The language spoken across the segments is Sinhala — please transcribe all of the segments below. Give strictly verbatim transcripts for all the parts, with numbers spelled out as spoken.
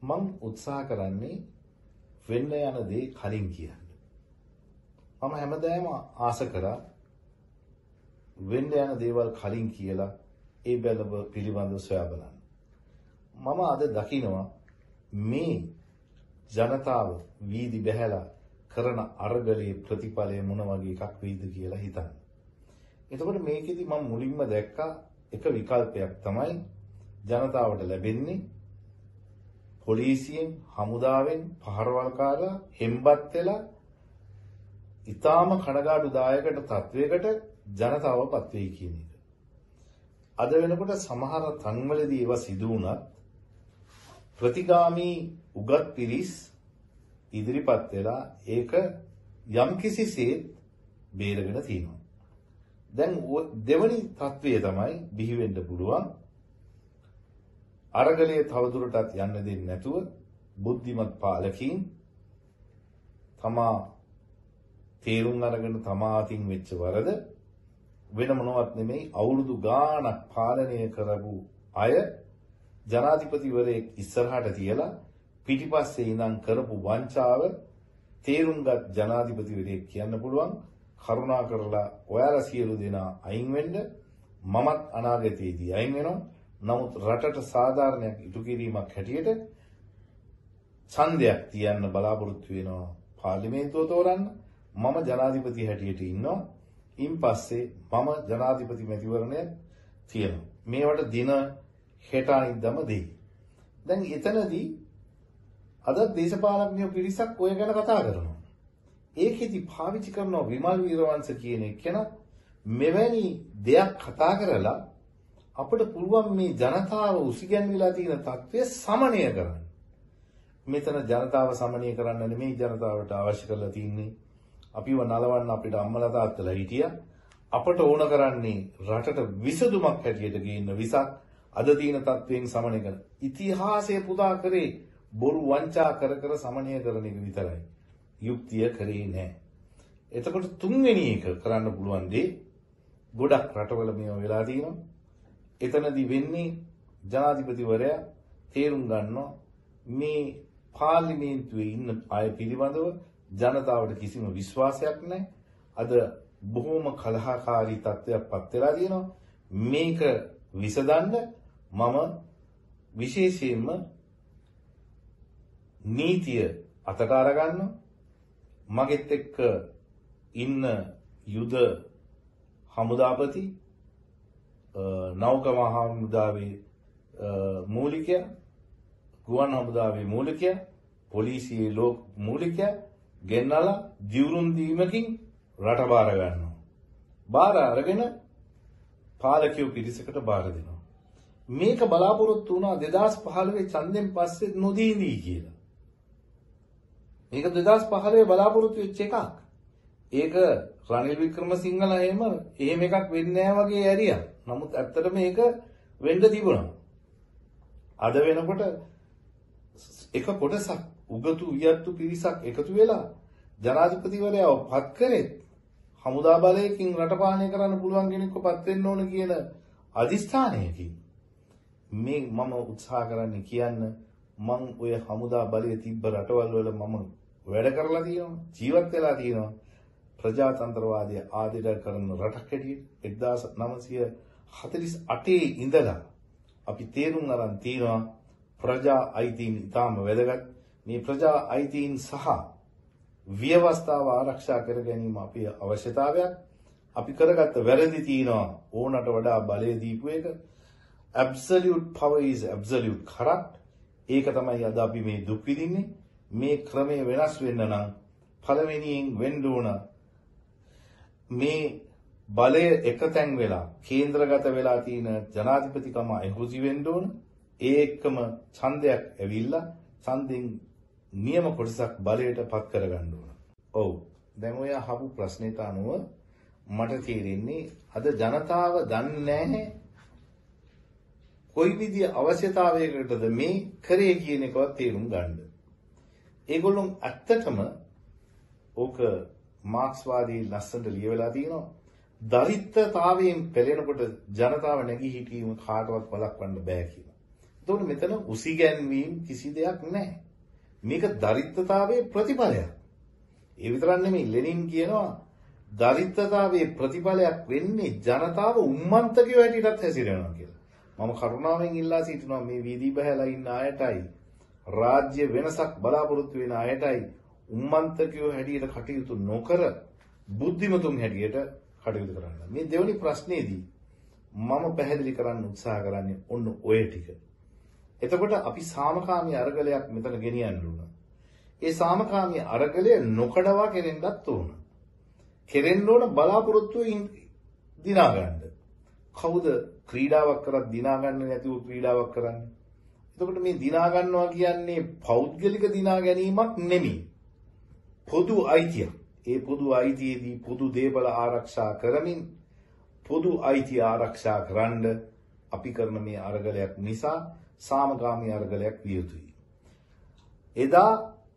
මං උත්සාහ කරන්නේ වෙන්න යන දේ කලින් කියන්න. මම හැමදාම ආස කරා වෙන්න යන දේවල් කලින් කියලා ඒ බැලව පිළිබඳව සොයා බලන්න. මම අද දකිනවා මේ ජනතාව වීදි බැහැලා කරන අරගලේ ප්‍රතිඵලය මොන වගේ එකක් වෙයිද කියලා හිතන්න. එතකොට මේකෙදි මම මුලින්ම දැක්කා එක විකල්පයක් තමයි ජනතාවට ලැබෙන්නේ පොලිසියෙන් හමුදාවෙන් පහරවල් කාලා හෙම්බත් වෙලා ඊටාම කනගාටුදායකට තත්වයකට ජනතාවපත් වෙයි කියන එක. අද වෙනකොට සමහර තන්වලදී ඒවා සිදු වුණත් ප්‍රතිගාමී උගත් පිරිස් ඉදිරිපත් වෙලා ඒක යම් කිසිසේත් බේරගෙන තියෙනවා. දැන් දෙවනි තත්වය තමයි බිහි වෙන්න පුළුවන් අරගලයේ තවදුරටත් යන්න දෙන්නේ නැතුව බුද්ධිමත් පාලකීන් තමා තේරුම් අරගෙන තමා අතින් වෙච්ච වරද වෙන මොනවත් නෙමෙයි අවුරුදු ගාණක් පාලනය කරපු අය ජනාධිපතිවරයෙක් ඉස්සරහට තියලා පිටිපස්සේ ඉඳන් කරපු වංචාව තේරුම්ගත් ජනාධිපතිවරයෙක් කියන්න පුළුවන් කරුණා කරලා ඔයාලා සියලු දෙනා අයින් වෙන්න මමත් අනාගතයේදී අයින් වෙනවා. නමුත් රටට සාධාරණයක් ඉටු කිරීමක් හැටියට ඡන්දයක් තියන්න බලාපොරොත්තු වෙනවා පාර්ලිමේන්තුව තෝරන්න. මම ජනාධිපති හැටියට ඉන්නවා. ඉන් පස්සේ මම ජනාධිපති මැතිවරණය තියනවා. මේවට දින හෙට අනිද්දාම දෙයි. දැන් එතනදී අද දේශපාලඥයෝ පිරිසක් ඔය ගැන කතා කරනවා. ඒකෙදි පාවිච්චි කරන විමල් වීරවංශ කියන කෙනා මෙවැනි දෙයක් කතා කරලා අපිට පුළුවන් මේ ජනතාව උසිගැන්විලා තියෙන තත්ත්වය සමනය කරන්න. මෙතන ජනතාව සමනය කරන්න නෙමෙයි ජනතාවට අවශ්‍ය කරලා තියෙන්නේ. අපිව නලවන්න අපිට අම්මලා තාත්තලා හිටියා. අපට ඕන කරන්නේ රටට විසඳුමක් හැටියට ගේන්න විසක් අද තියෙන තත්ත්වයෙන් සමනය කරන. ඉතිහාසය පුදා කරේ බොරු වංචා කර කර සමනය කරන එක විතරයි. යුක්තිය කරේ නැහැ. එතකොට තුන්වෙනි එක කරන්න පුළුවන් දේ ගොඩක් රටවල මේව වෙලා තියෙනවා. එතනදී වෙන්නේ ජනාධිපතිවරයා තේරුම් ගන්නවා මේ පාර්ලිමේන්තුවේ ඉන්න අය පිළිබඳව ජනතාවට කිසිම විශ්වාසයක් නැහැ. අද බොහොම කලහකාරී තත්ත්වයක් පත් වෙලා තියෙනවා. මේක විසඳන්න මම විශේෂයෙන්ම නීතිය අතට අරගන්නවා. මගෙත් එක්ක ඉන්න යුද හමුදාපති නෞක මහා හමුදාවේ මූලිකයා ගුවන් හමුදාවේ මූලිකයා පොලිසියේ ලෝක මූලිකයා ගෙන්නලා දිවුරුම් දීමකින් රට බාර ගන්නවා. බාර අරගෙන පාලකයෝ පිරිසකට බාර දෙනවා. මේක බලාපොරොත්තු වුණා දෙදාස් පහළොවේ ඡන්දෙන් පස්සේ නොදීවි කියලා. මේක දෙදාස් පහළොවේ බලාපොරොත්තු වෙච්ච එකක්. ඒක රනිල් වික්‍රමසිංහලා එහෙම එහෙම එකක් වෙන්නේ නැහැ වගේ ඇරියා. නමුත් ඇත්තට මේක වෙන්න තිබුණා. අද වෙනකොට එක කොටසක් උගතු වියත්තු පිරිසක් එකතු වෙලා ජනාධිපතිවරයාව පත් කරෙත් හමුදා බලයකින් රට පාලනය කරන්න පුළුවන් කෙනෙක්ව පත් වෙන්න ඕන කියන අදිස්ථානයකින් මේ මම උත්සාහ කරන්නේ කියන්න මම ඔය හමුදා බලය තිබ්බ රටවල් වල මම වැඩ කරලා තියෙනවා ජීවත් වෙලා තියෙනවා ප්‍රජාතන්ත්‍රවාදය ආදිර කරන රටක් හැටියට එක්දාස් නවසිය හතළිස් අටේ ඉඳලා අපි තේරුම් අරන් තියෙනවා ප්‍රජා අයිතීන් ඉතාම වැදගත්. මේ ප්‍රජා අයිතීන් සහ ව්‍යවස්ථාව ආරක්ෂා කර ගැනීම අපේ අවශ්‍යතාවයක්. අපි කරගත්ත වැරදි තියෙනවා ඕනට වඩා බලය දීපු එක. absolute power is absolute corrupt. ඒක තමයි අද අපි මේ දුක් විඳින්නේ. මේ ක්‍රමය වෙනස් වෙන්න නම් පළවෙනියෙන් වෙන්න ඕන මේ බලය එකතෙන් වෙලා කේන්ද්‍රගත වෙලා තියෙන ජනාධිපතිකම අහිමි වෙන්න ඕන. ඒ එක්කම ඡන්දයක් ඇවිල්ලා ඡන්දෙන් නියම කොටසක් බලයට පත් කරගන්න ඕන. ඔව්. දැන් ඔය අහපු ප්‍රශ්නෙට අනුව මට තේරෙන්නේ අද ජනතාව දන්නේ නැහැ කොයි විදිය අවශ්‍යතාවයකටද මේ කරේ කියන එකවත් තේරුම් ගන්න. ඒගොල්ලෝ ඇත්තටම ඕක මාක්ස්වාදී ලස්සනට ලියවලා තියෙනවා. දරිද්‍රතාවයෙන් පෙළෙනකොට ජනතාව නැගී හිටීම කාටවත් වළක්වන්න බෑ කියලා. එතකොට මෙතන උසිගැන්වීම කිසි දෙයක් නැහැ. මේක දරිද්‍රතාවයේ ප්‍රතිඵලයක්. ඒ විතරක් නෙමෙයි ලෙනින් කියනවා දරිද්‍රතාවයේ ප්‍රතිඵලයක් වෙන්නේ ජනතාව උම්මන්තකයෝ හැටියටත් හැසිරෙනවා කියලා. මම කරුණාවෙන් ඉල්ලා සිටිනවා මේ වීදි බහැලා ඉන්න අයටයි රාජ්‍ය වෙනසක් බලාපොරොත්තු වෙන අයටයි උම්මන්තකයෝ හැටියට කටයුතු නොකර බුද්ධිමතුන් හැටියට කටයුතු කරන්න. මේ දෙවෙනි ප්‍රශ්නේදී මම පැහැදිලි කරන්න උත්සාහ කරන්නේ ඔන්න ඔය ටික. එතකොට අපි සාමකාමී අරගලයක් මෙතන ගෙනියන්න ඕන. ඒ සාමකාමී අරගලය නොකඩවා කෙරෙන්නත් ඕන. කෙරෙන්න ඕන බලාපොරොත්තුවෙන් දිනා ගන්න. කවුද ක්‍රීඩාවක් කරත් දිනා ගන්න නැතුව ක්‍රීඩාවක් කරන්නේ? එතකොට මේ දිනා ගන්නවා කියන්නේ පෞද්ගලික දිනා ගැනීමක් නෙමෙයි. පොදු අයිතිය. ඒ පොදු අයිතියේදී පොදු දේපල ආරක්ෂා කරමින් පොදු අයිතිය ආරක්ෂා කරන්න අපි කරන මේ අරගලයක් නිසා සාමකාමී අරගලයක් විය යුතුයි. එදා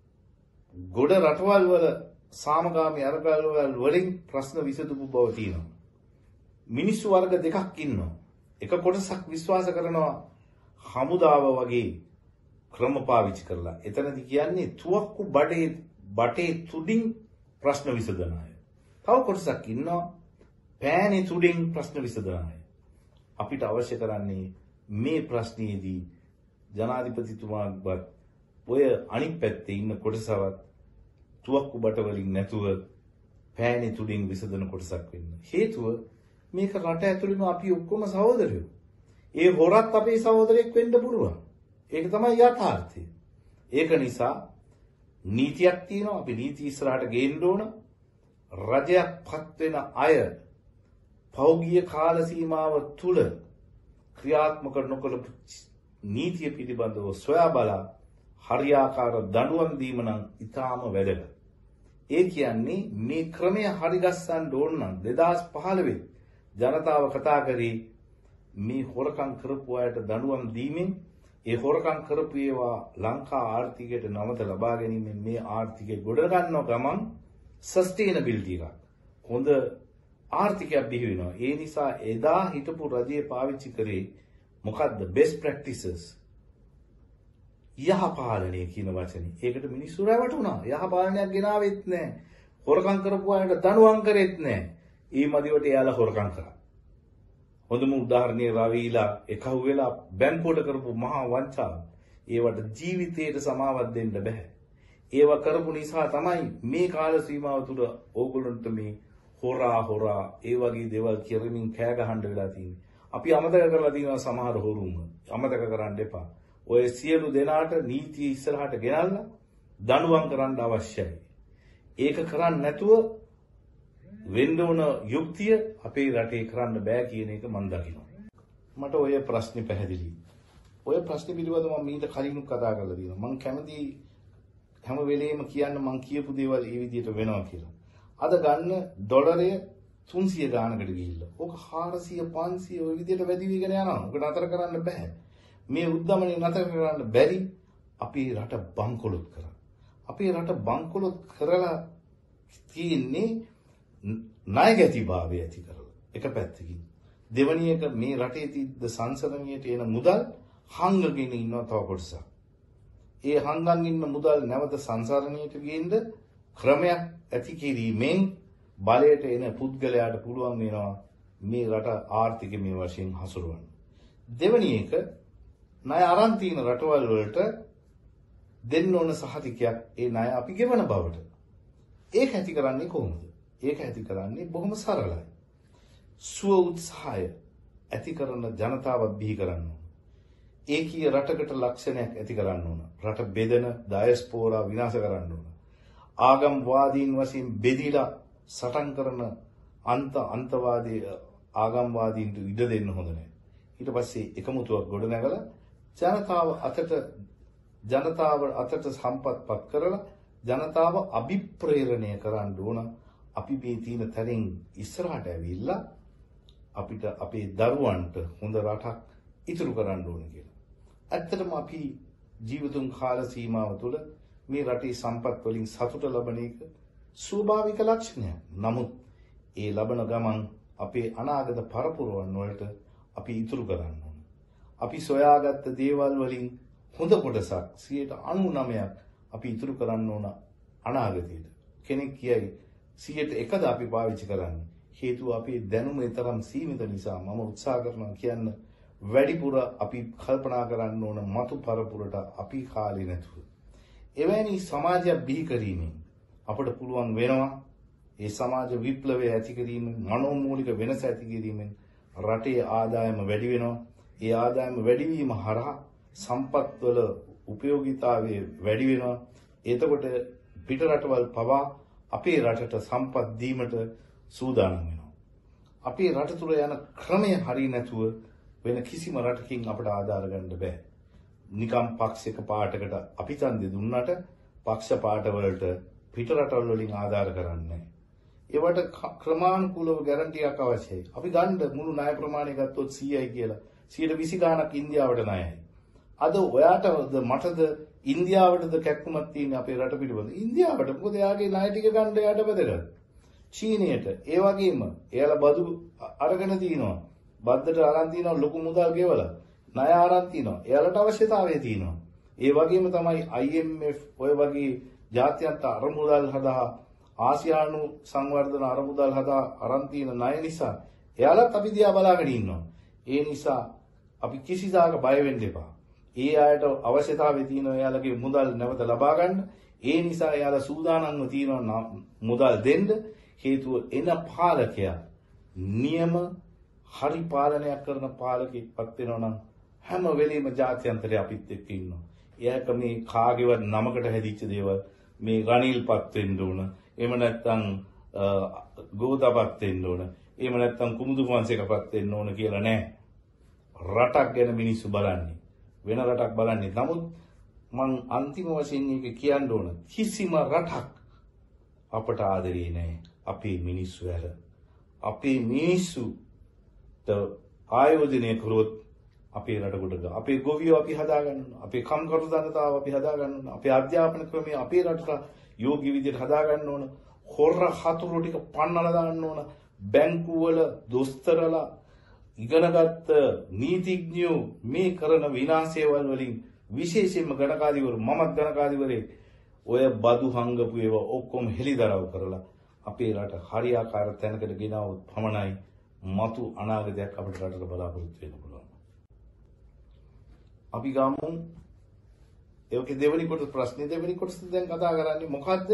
ගොඩ රටවල් වල සාමකාමී අරගල වලින් ප්‍රශ්න විසඳපු බව තියෙනවා. මිනිස්සු වර්ග දෙකක් ඉන්නවා. එක කොටසක් විශ්වාස කරනවා හමුදාව වගේ ක්‍රම පාවිච්චි කරලා. එතනදි කියන්නේ තුවක්කු බඩේ බටේ තුඩින් ප්‍රශ්න විසඳන අය. තව කොටසක් ඉන්නවා පෑනේ තුඩින් ප්‍රශ්න විසඳන අය. අපිට අවශ්‍ය කරන්නේ මේ ප්‍රශ්නයේදී ජනාධිපතිතුමාවත් ඔය අනිත් පැත්තේ ඉන්න කොටසවත් තුවක්කු බට වලින් නැතුව පෑනේ තුඩින් විසඳන කොටසක් වෙන්න. හේතුව මේක රට ඇතුළේම අපි ඔක්කොම සහෝදරයෝ. ඒ හොරත් අපේ සහෝදරයෙක් වෙන්න පුළුවන්. ඒක තමයි යථාර්ථය. ඒක නිසා නීතියක් තියෙනවා. අපි නීති ඉස්සරහට ගේන්න ඕන. රජයක් පත් වෙන අය පෞගිය කාල සීමාව තුල ක්‍රියාත්මක නොකළ නීතිය පිළිබඳව සොයා බලා හරියාකාර දඬුවම් දීම නම් ඉතාම වැදගත්. ඒ කියන්නේ මේ ක්‍රමය හරි ගස්සන්න ඕන නම් දෙදාස් පහළොව ජනතාව කතා කරේ මේ හොරකම් කරපු අයට දඬුවම් දීමෙන් ඒ හොරකම් කරපු ඒවා ලංකා ආර්ථිකයට නමත ලබා ගැනීමෙන් මේ ආර්ථිකය ගොඩ ගන්නව ගමන් සස්ටේනබිලිටි එකක් හොඳ ආර්ථිකයක් බිහි වෙනවා. ඒ නිසා එදා හිටපු රජය පාවිච්චි කරේ මොකද්ද? best practices. යහපාලනය කියන වචනේ. ඒකට මිනිස්සු රැවටුණා. යහපාලනයක් ගෙනාවෙත් නැහැ. හොරකම් කරපු අයට දඬුවම් කරෙත් නැහැ. ඒ මදිවට එයාලා හොරකම් කරා. හොඳම උදාහරණය රවීලා එකහුව වෙලා බැංකුවට කරපු මහා වංචාව. ඒවට ජීවිතේට සමාවක් දෙන්න බෑ. ඒව කරපු නිසා තමයි මේ කාල සීමාව තුළ ඕගොල්ලන්ට මේ හොරා හොරා ඒ වගේ දේවල් කරමින් කෑ ගහන්න වෙලා තියෙන්නේ. අපි අමතක කරලා තියෙනවා සමහර හොරුම. අමතක කරන්න එපා. ඔය සියලු දෙනාට නීතිය ඉස්සරහට ගෙනල්ලා දඬුවම් කරන්න අවශ්‍යයි. ඒක කරන්නේ නැතුව වෙන්න ඕන යුක්තිය අපේ රටේ කරන්න බෑ කියන එක මම දකිනවා. මට ඔය ප්‍රශ්නේ පැහැදිලි. ඔය ප්‍රශ්නේ පිළිබඳව මම ඊට කලින් කතා කරලා තියෙනවා. මම කැමති හැම වෙලෙම කියන්න මම කියපු දේවල් ඒ විදිහට වෙනවා කියලා. අද ගන්න ඩොලරය තුන්සිය ගානකට ගිහිල්ලා. ඕක හාරසිය පන්සිය ඔය විදිහට වැඩි වෙගෙන යනවා. ඕක නතර කරන්න බෑ. මේ උද්දමනේ නතර කරන්න බැරි අපේ රට බංකොලොත් කරා. අපේ රට බංකොලොත් කරලා තියෙන්නේ ණයගැතිභාවය ඇති කරලා. එක පැත්තකින්. දෙවැනි එක මේ රටේ තිද්ද සංසරණියට එන මුදල් හංගගෙන ඉන්නවා තව කොටසක්. ඒ හංගන් ඉන්න මුදල් නැවත සංසරණියට ගේන්න ක්‍රමයක් ඇති කිරීමෙන් බලයට එන පුද්ගලයාට පුළුවන් වෙනවා මේ රට ආර්ථික මේ වශයෙන් හසුරවන්න. දෙවැනි එක ණය අරන් තියෙන රටවල් වලට දෙන්න ඕන සහතිකයක් ඒ ණය අපි ගෙවන බවට. ඒක ඇති කරන්නේ කොහොමද? ඒක ඇති කරන්නේ බොහොම සරලයි. ස්ව උත්සාහය ඇති කරන ජනතාවක් බිහි කරන්න ඕන. ඒකීය රටකට ලක්ෂණයක් ඇති කරන්න ඕන. රට බෙදෙන ඩයස්පෝරා විනාශ කරන්න ඕන. ආගම්වාදීන් වශයෙන් බෙදිලා සටන් කරන අන්ත අන්තවාදී ආගම්වාදීන්ට ඉඩ දෙන්න හොඳ නැහැ. ඊට පස්සේ එකමුතුවක් ගොඩ නැගලා ජනතාව අතට ජනතාව අතට සම්පත්පත් කරලා ජනතාව අභිප්‍රේරණය කරන්න ඕන. අපි මේ තියෙන තැනින් ඉස්සරහට ඇවිල්ලා අපිට අපේ දරුවන්ට හොඳ රටක් ඉතුරු කරන්න ඕන කියලා. ඇත්තටම අපි ජීවිතුන් කාල සීමාව තුළ මේ රටේ සම්පත් වලින් සතුට ලබන එක ස්වභාවික ලක්ෂණයක්. නමුත් ඒ ලබන ගමන් අපේ අනාගත පරපුරවන් වලට අපි ඉතුරු කරන්න ඕන. අපි සොයාගත්ත දේවල් වලින් හොඳ කොටසක් සියයට අනූනවයක් අපි ඉතුරු කරන්න ඕන අනාගතයට. කෙනෙක් කියයි සියයට එකද අපි පාවිච්චි කරන්නේ. හේතුව අපේ දැනුම තරම් සීමිත නිසා මම උත්සාහ කරනවා කියන්න වැඩිපුර අපි කල්පනා කරන්න ඕන මතු පරපුරට අපි කාලේ නැතුව. එවැනි සමාජයක් බිහි කිරීමෙන් අපට පුළුවන් වෙනවා ඒ සමාජ විප්ලවය ඇති කිරීමෙන් මනෝමූලික වෙනස ඇති කිරීමෙන් රටේ ආදායම වැඩි වෙනවා. ඒ ආදායම වැඩිවීම හරහා සම්පත්වල උපයෝගීතාවය වැඩි වෙනවා. එතකොට පිට රටවල් පවා අපේ රටට සම්පත් දීමට සූදානම් වෙනවා. අපේ රට තුල යන ක්‍රමය හරිය නැතුව වෙන කිසිම රටකින් අපට ආධාර ගන්න බෑ. නිකම් පක්ෂයක පාටකට අපි ඡන්දෙ දුන්නට පක්ෂ පාටවලට පිට රටවල් වලින් ආධාර කරන්නේ ඒවට ක්‍රමානුකූලව ගැරන්ටියක් අවශ්‍යයි. අපි ගන්න මුළු ණය ප්‍රමාණය ගත්තොත් සීයයි කියලා සියයට විසි ගාණක් ඉන්දියාවට ණයයි. අද ඔයාටද මටද ඉන්දියාවටද කැක්කුමක් තියෙන්නේ අපේ රට පිළිබඳ. ඉන්දියාවට මොකද එයාගේ ණය ටික ගන්න එයාට බදගන්න. චීනයට ඒ වගේම එයාලා බදු අරගෙන තිනවා. බද්දට අරන් තිනවා ලොකු මුදල් ගෙවලා. ණය අරන් තිනවා. එයාලට අවශ්‍යතාවය තියෙනවා. ඒ වගේම තමයි I M F ඔය වගේ ජාත්‍යන්තර අරමුදල් හදා ආසියානු සංවර්ධන අරමුදල් හදා අරන් තියෙන ණය නිසා එයාලත් අපි දිහා බලාගෙන ඉන්නවා. ඒ නිසා අපි කිසිදාක බය වෙන්න එපා. ඒ අයට අවශ්‍යතාවය තියෙනවා එයාලගේ මුදල් නැවත ලබා ගන්න. ඒ නිසා එයාලා සූදානම්ව තියෙනවා මුදල් දෙන්න. හේතුව එන පාලකයා නියම හරි පාලනයක් කරන පාලකෙක්පත් වෙනවා නම් හැම වෙලෙම ජාත්‍යන්තරය අපිත් එක්ක ඉන්නවා. එයාක මේ කාගේවත් නමකට හැදිච්ච දේවල් මේ රනිල්පත් වෙන්න ඕන. එහෙම නැත්නම් ගෝදාපත් වෙන්න ඕන. එහෙම නැත්නම් කුමුදු වංශයකපත් වෙන්න ඕන කියලා නෑ. රටක් ගැන මිනිස්සු බලන්නේ. වෙන රටක් බලන්නේ. නමුත් මං අන්තිම වශයෙන් මේක කියන්න ඕන. කිසිම රටක් අපට ආදරේ නෑ. අපේ මිනිස්සු ඇර. අපේ මිනිස්සුට ආයෝජනය කරොත් අපේ රට කොට ගන්න. අපේ ගොවියෝ අපි හදා ගන්න ඕන. අපේ කම්කරු ජනතාව අපි හදා ගන්න ඕන. අපේ අධ්‍යාපන ක්‍රමය අපේ රටට යෝග්‍ය විදිහට හදා ගන්න ඕන. හොර හතුරු ටික පන්නලා දාන්න ඕන. බැංකු වල දොස්තරලා ඉගෙනගත්ත නීතිඥයෝ මේ කරන විනාශයවල වලින් විශේෂයෙන්ම ගණකාධිවරු මමත් ගණකාධිවරේ ඔය බදු හංගපු ඒවා ඔක්කොම හෙලිදරව් කරලා අපේ රට හරියාකාර තැනකට ගෙනවොත් පමණයි මතු අනාගතයක් අපිට රටට බලාපොරොත්තු වෙන්න පුළුවන්. අපි ගමු ඒකේ දෙවෙනි කොටස ප්‍රශ්නේ දෙවෙනි කොටස දැන් කතා කරන්නේ මොකද්ද?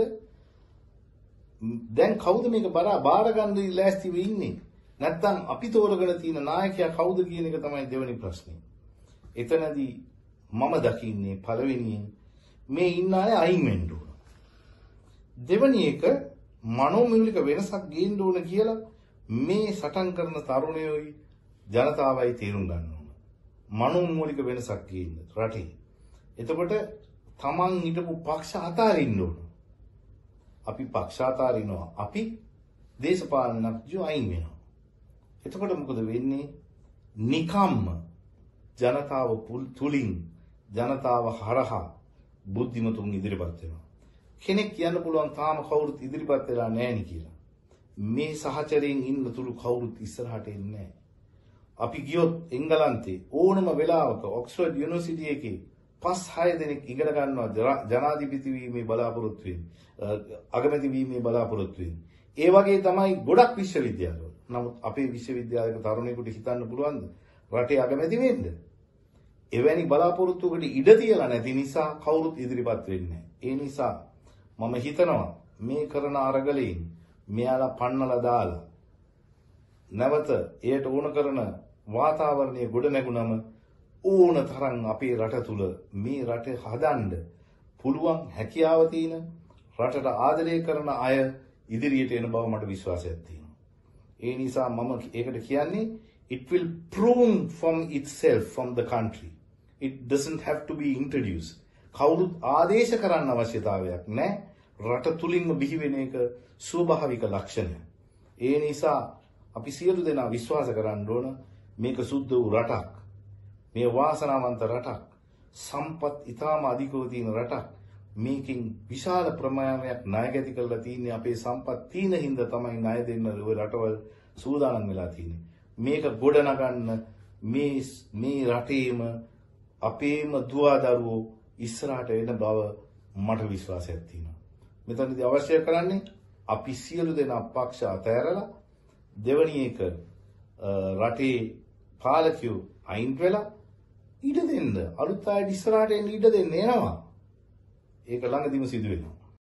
දැන් කවුද මේක බාර බාර ගන්න ලෑස්ති වෙ ඉන්නේ? නැත්තම් අපි තෝරගෙන තියෙන නායකයා කවුද කියන එක තමයි දෙවෙනි ප්‍රශ්නේ. එතනදී මම දකින්නේ පළවෙනියෙන් මේ ඉන්න අය අයින් වෙන්න ඕන. දෙවෙනි එක මනෝමූලික වෙනසක් ගේන්න ඕන කියලා මේ සටන් කරන තරුණයෝයි ජනතාවයි තේරුම් ගන්න ඕන. මනෝමූලික වෙනසක් ගේන්න රටේ. එතකොට තමන් හිටපු පක්ෂ අතාරින්න ඕන. අපි පක්ෂ අතාරිනවා. අපි දේශපාලනඥයෝ අයින් වෙනවා. එතකොට මොකද වෙන්නේ? නිකම්ම ජනතාව තුලින් ජනතාව හරහා බුද්ධිමතුන් ඉදිරිපත් වෙනවා. කෙනෙක් කියන්න පුළුවන් තාම කවුරුත් ඉදිරිපත් වෙලා නැහැ නේ කියලා. මේ සහචරයෙන් ඉන්න තුරු කවුරුත් ඉස්සරහට එන්නේ නැහැ. අපි ගියොත් එංගලන්තේ ඕනම වෙලාවක ඔක්ස්ෆර්ඩ් යුනිවර්සිටි එකේ පස් හය දෙනෙක් ඉගෙන ගන්නවා ජනාධිපති වීමේ බලාපොරොත්තු වෙන්නේ. අගමැති වීමේ බලාපොරොත්තු වෙන්නේ. ඒ වගේ තමයි ගොඩක් විශ්වවිද්‍යාලවල. නමුත් අපේ විශ්වවිද්‍යාලයක තරුණයෙකුට හිතන්න පුළුවන්ද රටේ අගමැති වෙන්න? එවැනි බලාපොරොත්තුවකට ඉඩ තියලා නැති නිසා කවුරුත් ඉදිරිපත් වෙන්නේ නැහැ. ඒ නිසා මම හිතනවා මේ කරන අරගලයෙන් මෙයාලා පන්නලා දාලා නැවත එයට ඕන කරන වාතාවරණය ගොඩ නැගුණම ඕන තරම් අපේ රට තුල මේ රට හදන්න පුළුවන් හැකියාව තියෙන රටට ආදරය කරන අය ඉදිරියට එන බව මට විශ්වාසයක් තියෙනවා. ඒ නිසා මම ඒකට කියන්නේ it will prune from itself from the country. It doesn't have to be introduced. කවුරුත් ආදේශ කරන්න අවශ්‍යතාවයක් නැහැ. රට තුලින්ම බිහි වෙන එක ස්වභාවික ලක්ෂණය. ඒ නිසා අපි සියලු දෙනා විශ්වාස කරන්න ඕන මේක සුද්ධ වූ රටක්. මේ වාසනාවන්ත රටක්. සම්පත් ඉතාම අධිකව තියෙන රටක්. මේකෙන් විශාල ප්‍රමාණයක් ණය ගැති කරලා තියෙන්නේ අපේ සම්පත් තීන හින්දා තමයි ණය දෙන්න ඔය රටවල් සූදානම් වෙලා තියෙන්නේ. මේක ගොඩ නගන්න මේ මේ රටේම අපේම දුවා දරුවෝ ඉස්සරහට එන බව මට විශ්වාසයක් තියෙනවා. මෙතනදී අවශ්‍ය කරන්නේ අපි සියලු දෙනා පක්ෂ අතහැරලා දෙවනි එක රටේ පාලකයෝ අයින් වෙලා ඉඩ දෙන්න. අලුත් අය ඉස්සරහට එන්න ඉඩ දෙන්න එනවා. ඒක ළඟදීම සිදු වෙනවා.